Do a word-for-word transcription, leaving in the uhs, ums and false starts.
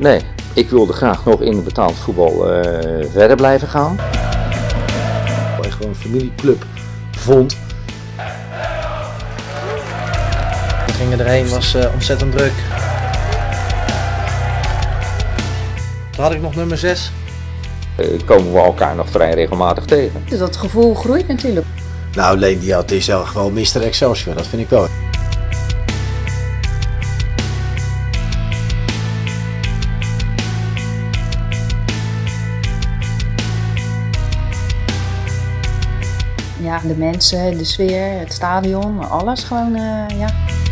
Nee, ik wilde graag nog in het betaald voetbal uh, verder blijven gaan. Waar je gewoon een familieclub vond. We gingen erheen, was uh, ontzettend druk. Toen had ik nog nummer zes. Uh, komen we elkaar nog vrij regelmatig tegen. Dus dat gevoel groeit natuurlijk. Nou, Leen die had is wel gewoon mister Excelsior, dat vind ik wel. Ja, de mensen, de sfeer, het stadion, alles gewoon, uh, ja.